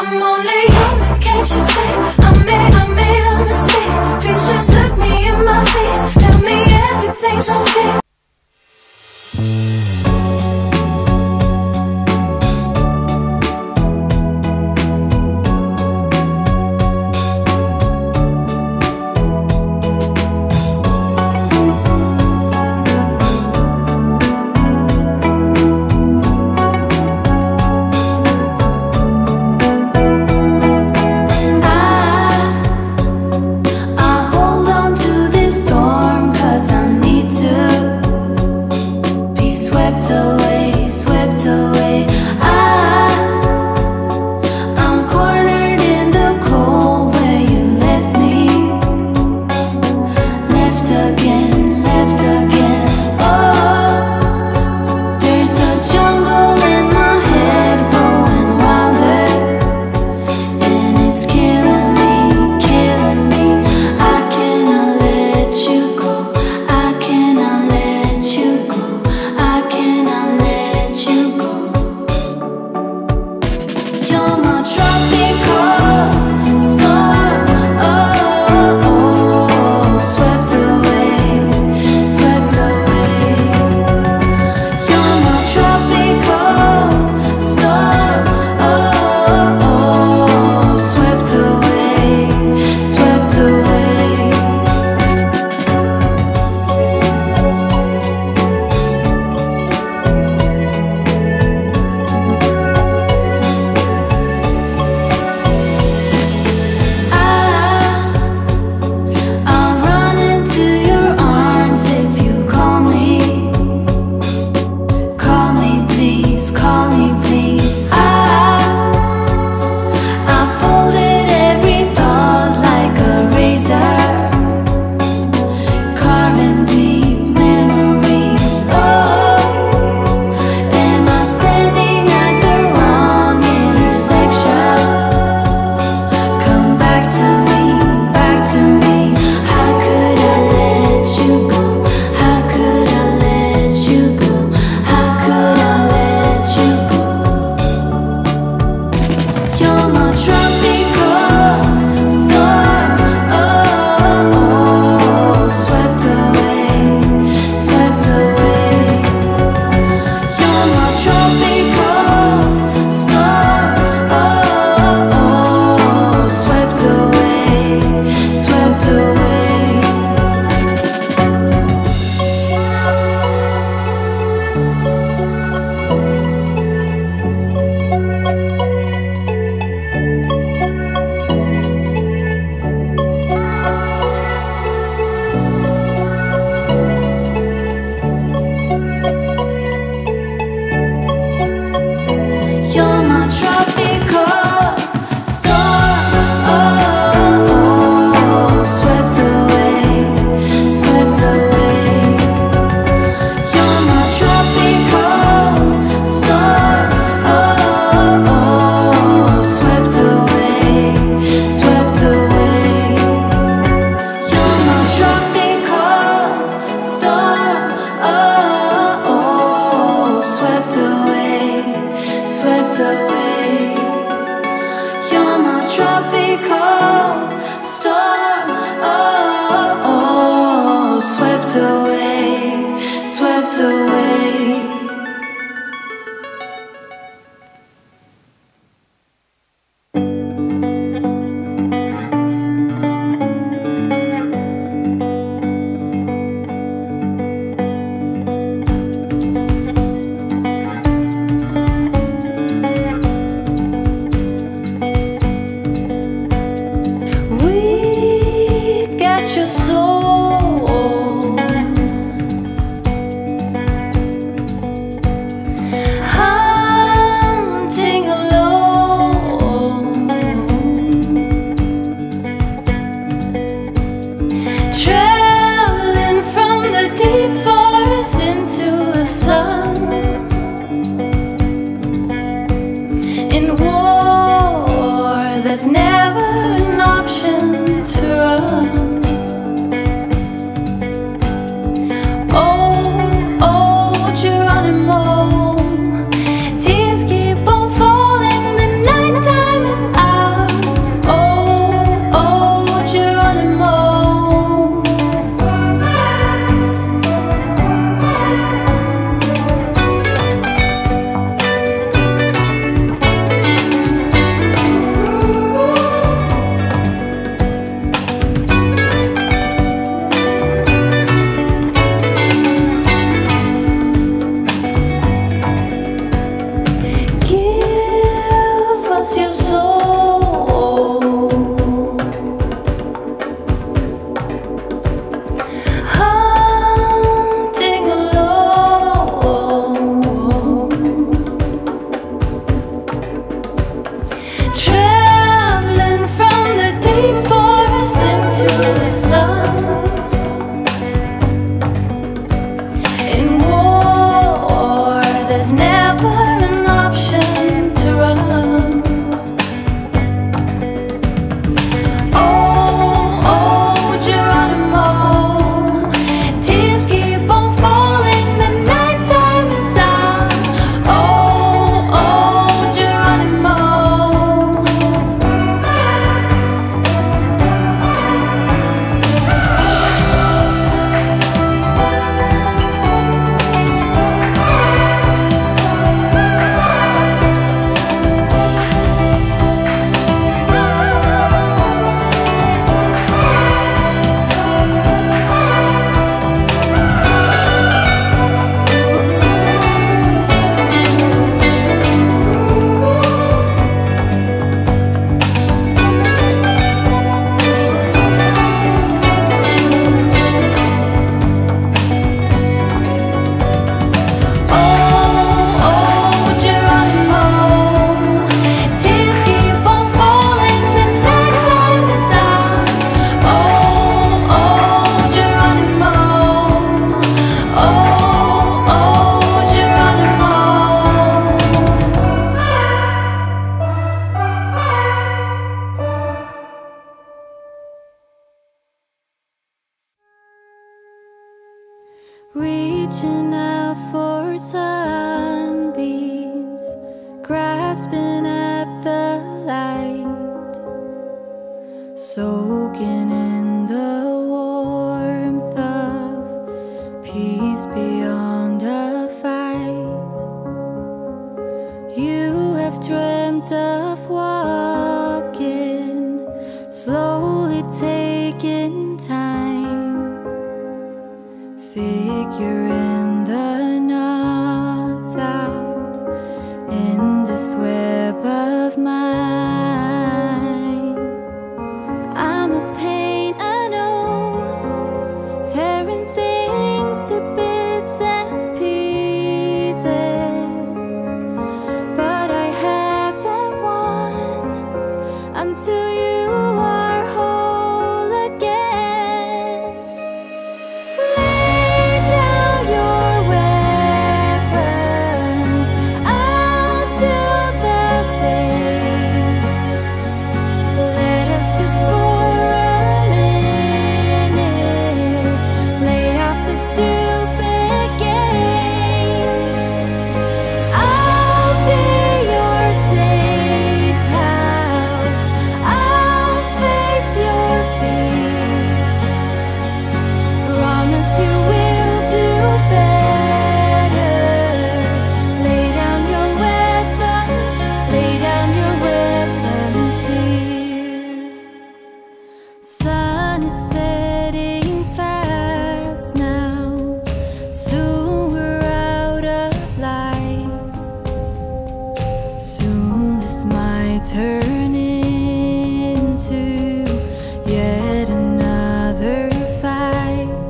I'm only human, can't you see? I made a mistake. Please just look me in my face. Tell me everything's okay. We soaking in the warmth of peace beyond a fight. You have dreamt of walking, slowly taking time, figuring the knots out in this web of mine. I'm a pain, I know, tearing things to bits and pieces, but I haven't won until you are whole again. Lay down your weapons, I'll do the same. Let us just for a minute lay off the stupid game. I'll be your safe house, I'll face your fears. Promise you will do better. Lay down your weapons, lay down your weapons, dear. Sun is setting fast now, soon we're out of light. Soon this might turn into yet another fight.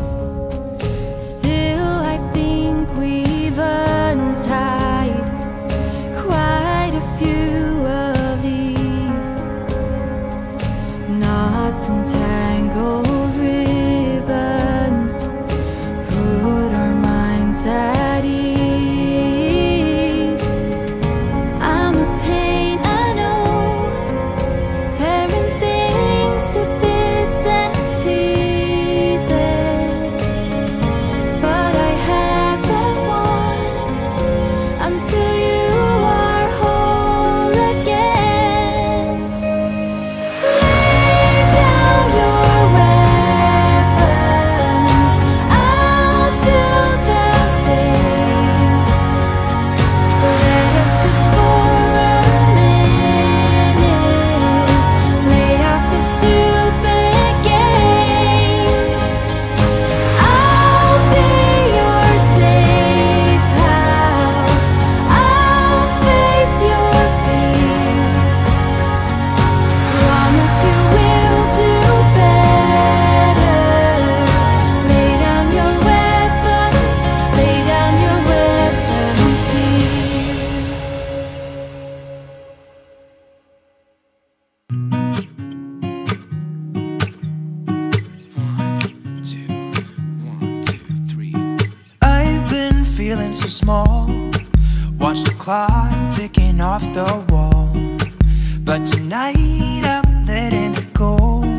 Still, I think we've untied quite a few of these knots and tangled ribbons. Put our minds at ease. I'm a pain, I know, tearing things to bits and pieces, but I haven't won until you are whole again. Lay down your weapons, I'll do the same. Let us just for a minute lay off the stupid games. I'll be your safe house, I'll face your fears. Promise you will do better. Lay down your weapons, lay down your weapons, dear. I've been feeling so small. Watch the clock ticking off the wall. But tonight I'm letting it go.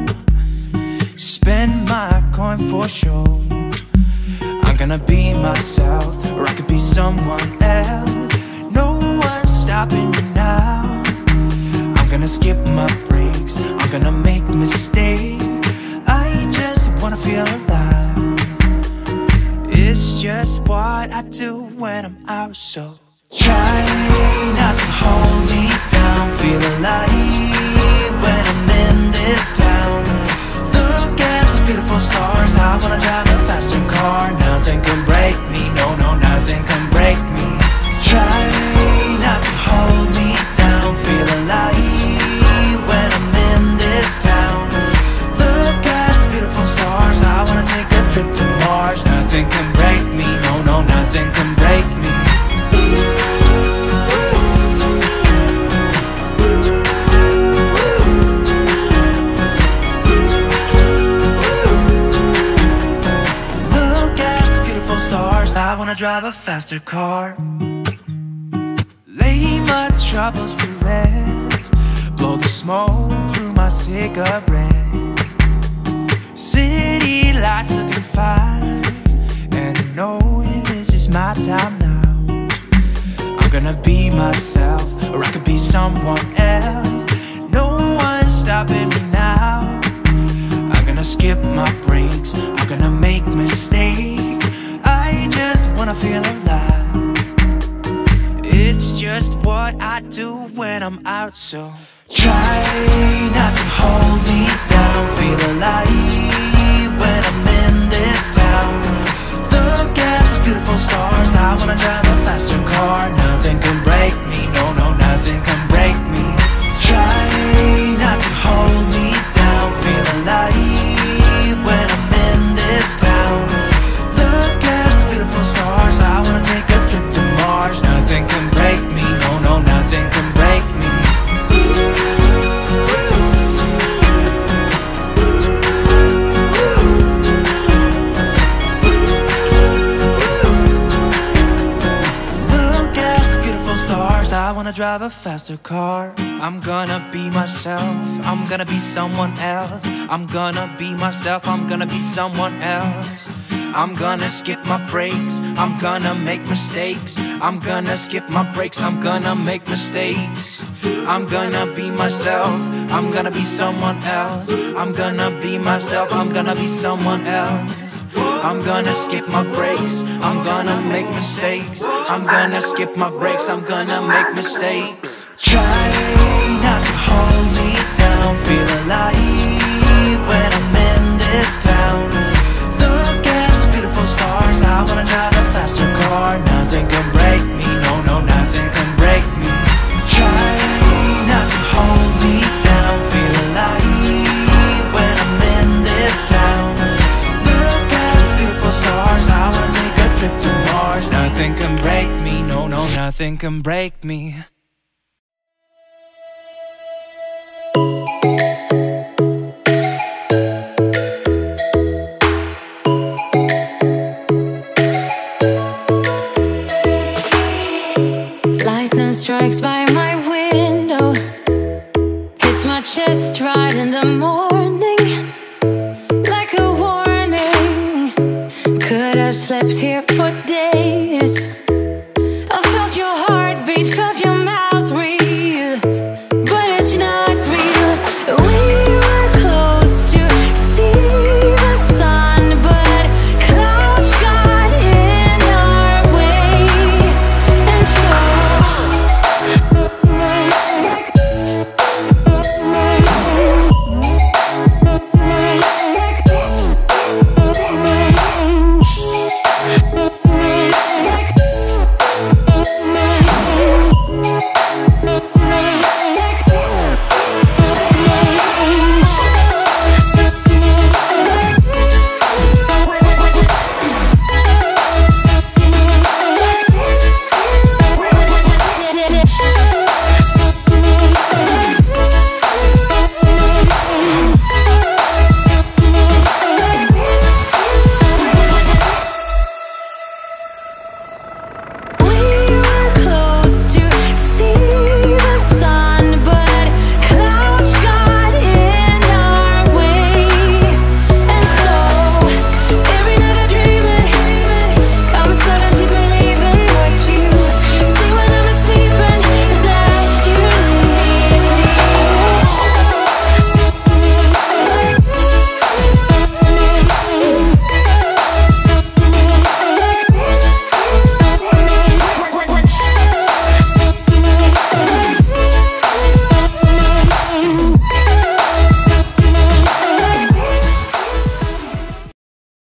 Spend my coin for sure. I'm gonna be myself, or I could be someone else. No one's stopping me now. I'm gonna skip my breaks, I'm gonna make mistakes. I just wanna feel alive. It's just what I do when I'm out, so try not to hold me down. Feel alive when I'm in this town. Look at those beautiful stars, I wanna drive a faster car. Nothing can break me, no, no, nothing can break me. Try not to hold me down. Feel alive when I'm in this town. Look at those beautiful stars, I wanna take a trip to Mars. Nothing can break me, no, no, nothing can break me. Look at those beautiful stars, I wanna drive a faster car. Lay my troubles to rest, blow the smoke through my cigarette. City lights looking fine, and I know this is my time now. I'm gonna be myself, or I could be someone else. No one's stopping me now. my brakes. I'm gonna make mistakes. I just wanna feel alive. It's just what I do when I'm out, so try not to hold me down. Feel alive when I'm in this town. Look at those beautiful stars. I wanna drive a faster car. Nothing can break me, no, no, nothing can break me. Try not to hold me down. Feel alive when I'm in this town. Look at those beautiful stars. I wanna take a trip to Mars. Nothing can break me, no, no, nothing can break me. I wanna drive a faster car. I'm gonna be myself. I'm gonna be someone else. I'm gonna be myself. I'm gonna be someone else. I'm gonna skip my breaks. I'm gonna make mistakes. I'm gonna skip my breaks. I'm gonna make mistakes. I'm gonna be myself. I'm gonna be someone else. I'm gonna be myself. I'm gonna be someone else. I'm gonna skip my breaks. I'm gonna make mistakes. I'm gonna skip my breaks. I'm gonna make mistakes. Try not to hold me down. Feel alive when I'm in this town. Look at those beautiful stars. I wanna drive a faster car. Nothing can break me, no, no, nothing can break me. Try not to hold me down. Feel alive when I'm in this town. I wanna take a trip to Mars. Nothing can break me, no, no, nothing can break me. Lightning strikes by my window, hits my chest right in the morning, like a warning. Could have slept here